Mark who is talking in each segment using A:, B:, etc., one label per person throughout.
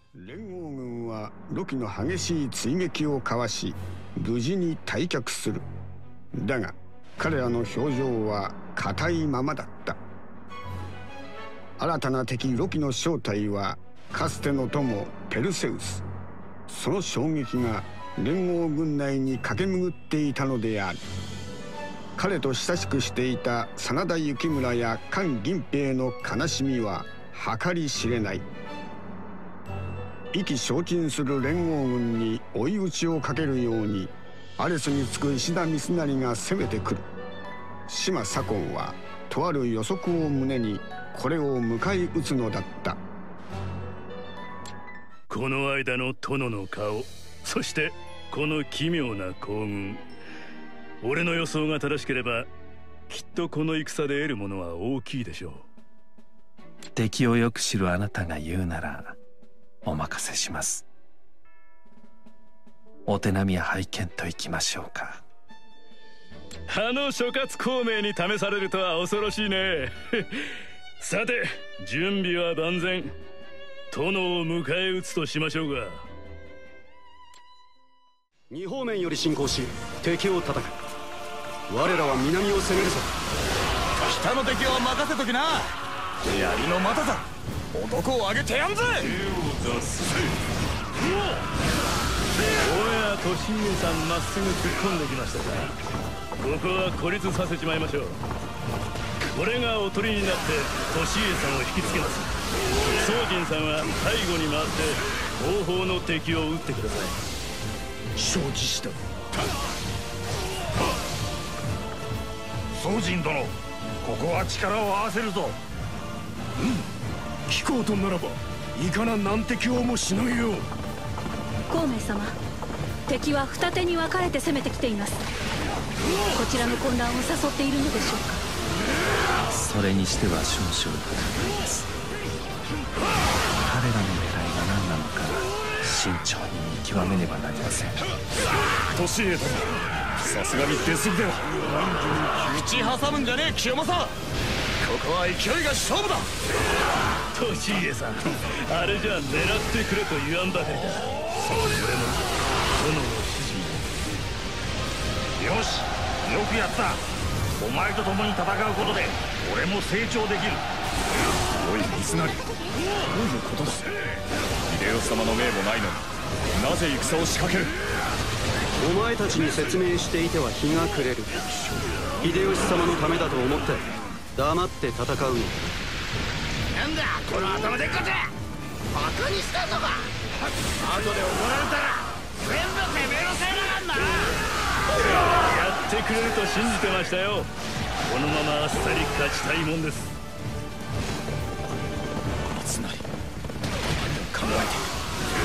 A: 連合軍はロキの激しい追撃をかわし無事に退却する。だが彼らの表情は硬いままだった。新たな敵ロキの正体はかつての友ペルセウス。その衝撃が連合軍内に駆け巡っていたのである。彼と親しくしていた真田幸村や菅銀平の悲しみは計り知れない。意気消沈する連合軍に追い打ちをかけるようにアレスにつく石田三成が攻めてくる。島左近はとある予測を胸にこれを迎え撃つのだった。
B: この間の殿の顔、そしてこの奇妙な行軍、俺の予想が正しければきっとこの戦で得るものは大きいでしょう。
C: 敵をよく知るあなたが言うならお任せします。お手並みや拝見といきましょうか。
B: あの諸葛孔明に試されるとは恐ろしいね。さて準備は万全。殿を迎え撃つとしましょうが。
D: 2方面より進行し敵を叩く。我らは南を攻めるぞ。
E: 北の敵は任せときな。槍の股だ。男を挙げてやんぜ。
B: 手を出せ。おや利家さん、まっすぐ突っ込んできましたか。ここは孤立させちまいましょう。これがおとりになって利家さんを引きつけます。宗人さんは背後に回って後方の敵を撃ってください。
E: 承知した。宗人殿、ここは力を合わせるぞ。
D: 聞こうとならばいかな難敵をもしのぎよう。
F: 孔明様、敵は二手に分かれて攻めてきています。こちらの混乱を誘っているのでしょうか。
C: それにしては少々不意です。彼らの狙いが何なのか慎重に見極めねばなりません。
E: 利家殿、さすがに出過ぎだよ。口挟むんじゃねえ清正。ここは勢いが勝負だ。
B: 利家さん、あれじゃ狙ってくれと言わんばかりだ。それも殿の指示。
E: よし、よくやった。お前と共に戦うことで俺も成長できる。おい三成、どういうことだ。秀吉様の命もないのになぜ戦を仕掛ける。
D: お前たちに説明していては日が暮れる。秀吉様のためだと思って黙って戦うの。
E: なんだこの頭でっかち。バカにしたのか。後で怒られたら全部てめえのせいなんだな。
B: やってくれると信じてましたよ。このままあっさり勝ちたいもんです。
E: 三成、何を考えている。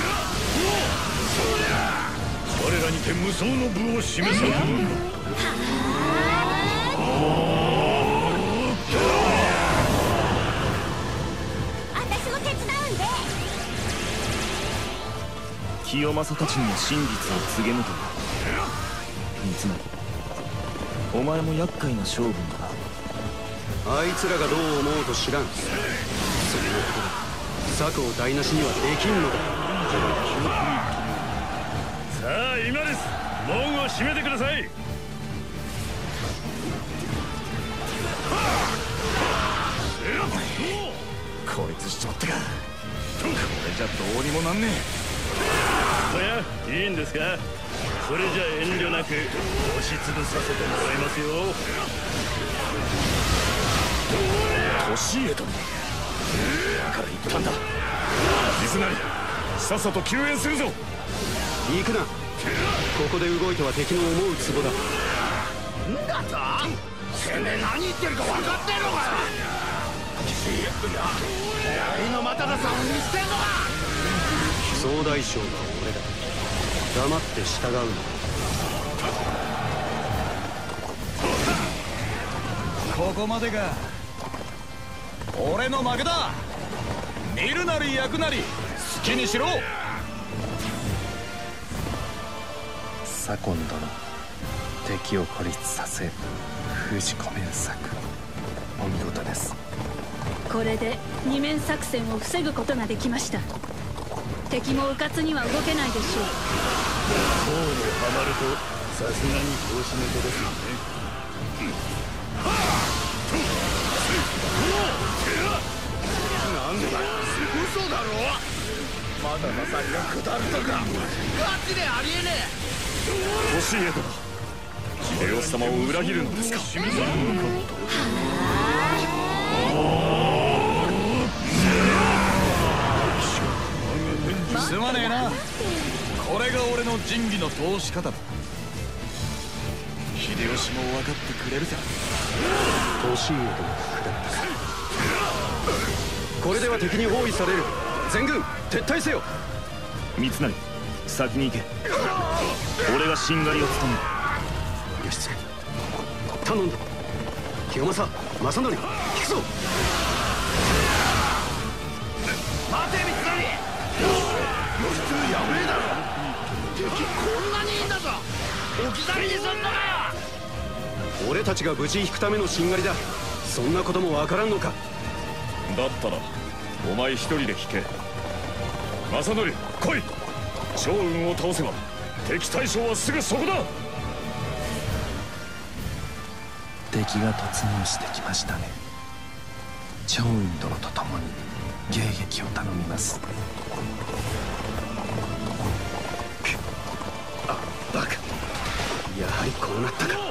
B: 我らにて無双の武を示そう。
F: 私も手伝うんで。
E: 清正たちにも真実を告げぬと。三成、お前も厄介な勝負だな。
D: あいつらがどう思おうと知らん。そんなことで策を台無しにはできんのだ。
B: さあ今です。門を閉めてください。
E: 孤立しちまったか。これじゃどうにもなんね
B: おや、いいんですか。それじゃ遠慮なく押しつぶさせてもらいますよ。
E: 利家殿、だから言ったんだ。三成、さっさと救援するぞ。
D: 行くな。ここで動いては敵の思うツボだ。
E: んだと。てめえ何言ってるか分かってんのかよ。槍の又田さんを見捨てんのか。
D: 総大将が俺だ。黙って従うの。
E: ここまでか。俺の負けだ。見るなり焼くなり好きにしろ。
C: 左近殿、敵を孤立させ封じ込める策、お見事です。
F: これで二面作戦を防ぐことができました。 敵も迂闊には動けないでしょう。
B: そうにはまるとさすがに拍子抜けですよね。
E: なんだよ、嘘だろ。まだまさか下るとかガチでありえねえ。
B: 年江殿、秀吉様を裏切るのですか。
E: すまねえな。これが俺の仁義の通し方だ。秀吉も分かってくれるさ。
D: 年家殿下ったか。これでは敵に包囲される。全軍撤退せよ。
C: 三成、先に行け。俺がしんがりを務める。
D: 義経、頼んだ。清正、正則、引くぞ。
E: 待て三成。義経やべえだろ。敵こんなにいいんだぞ。置き去りにすんのかよ。
D: 俺たちが無事引くためのしんがりだ。そんなこともわからんのか。
B: だったらお前一人で引け。正則、来い。趙雲を倒せば敵大将はすぐそこだ。
C: 敵が突入してきましたね。趙雲殿と共に迎撃を頼みます。
D: あ、バカ。やはりこうなったか。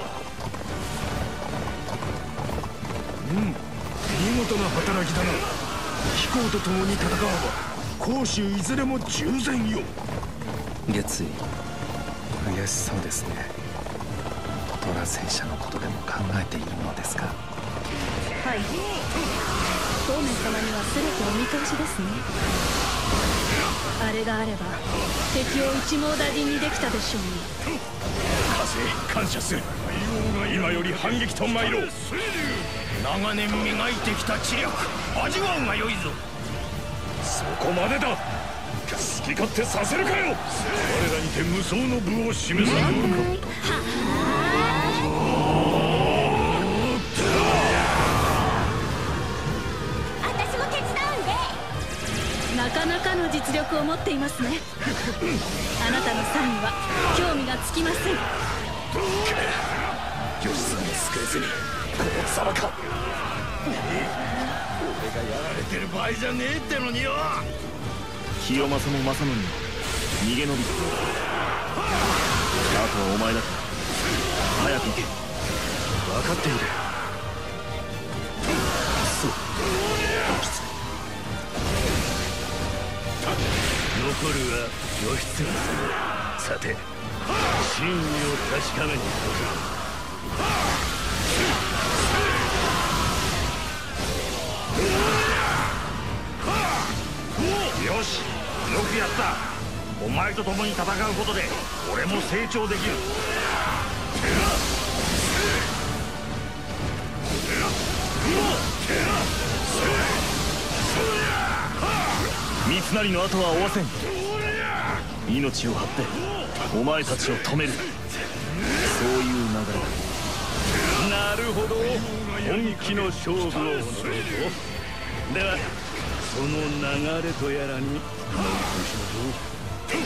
E: 見事な働きだな。貴公と共に戦わば甲州いずれも従前よ。
C: 月位、悔しそうですね。虎戦車のことでも考えているのですか。
F: はい、孔明様には全てお見通しですね。あれがあれば敵を一網打尽にできたでしょうね。
B: 加勢感謝する。今より反撃と参ろう。
E: 長年磨いてきた知力味わうがよいぞ。
B: そこまでだ。好き勝手させるかよ。我らにて無双の武を示さぬか。
F: 私も手伝うんで。なかなかの実力を持っていますね。あなたの際には興味がつきません。
B: 義経に救えずにこの様か。
E: 俺がやられてる場合じゃねえってのによ。
C: 清正も正則も逃げ延びた。あとはお前だから早く行け。
D: 分かっている。そう、
B: 残るは義経様。さて真意を確かめに行こう。
E: よし、よくやった。お前と共に戦うことで俺も成長できる。
C: 三成の後は追わせん。命を張ってお前たちを止める。そういう流れだ。
B: なるほど、本気の勝負を望むぞ。ではその流れとやらに参りましょう。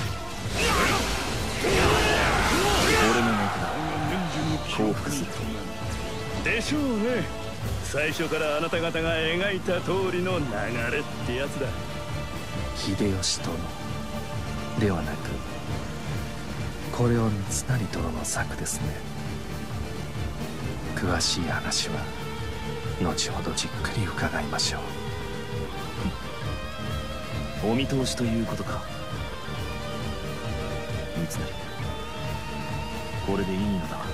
C: 俺の目から降伏する
B: でしょうね。最初からあなた方が描いた通りの流れってやつだ。
C: 秀吉殿ではなく、これを三成殿の策ですね。詳しい話は後ほどじっくり伺いましょう。お見通しということか。三成、これでいいのだわ。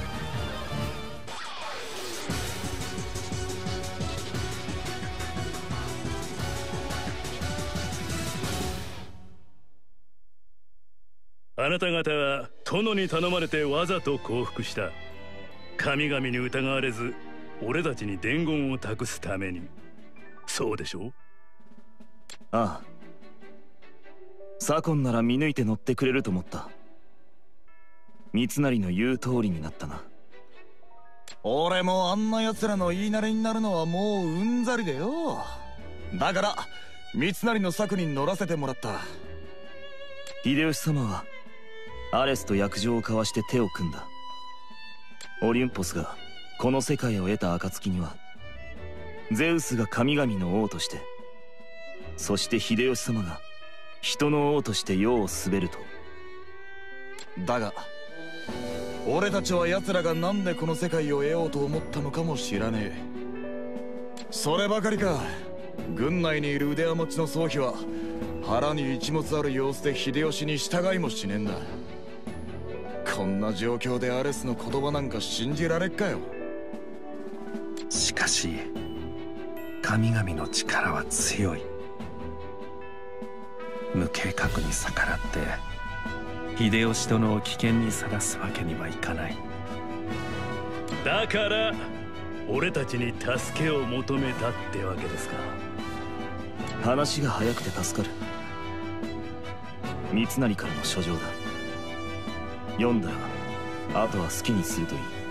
B: あなた方は殿に頼まれてわざと降伏した。神々に疑われず俺たちに伝言を託すために。そうでしょう。
C: ああ、左近なら見抜いて乗ってくれると思った。三成の言う通りになったな。
E: 俺もあんな奴らの言いなれになるのはもううんざりでよ。だから三成の策に乗らせてもらった。
C: 秀吉様はアレスと約定を交わして手を組んだ。オリュンポスがこの世界を得た暁にはゼウスが神々の王として、そして秀吉様が人の王として世を統べると。
G: だが俺たちは奴らがなんでこの世界を得ようと思ったのかも知らねえ。そればかりか、軍内にいる腕輪持ちの宗妃は腹に一物ある様子で秀吉に従いもしねえんだ。こんな状況でアレスの言葉なんか信じられっかよ。
H: しかし神々の力は強い。無計画に逆らって秀吉殿を危険にさらすわけにはいかない。
B: だから俺たちに助けを求めたってわけですか。
C: 話が早くて助かる。三成からの書状だ。読んだらあとは好きにするといい。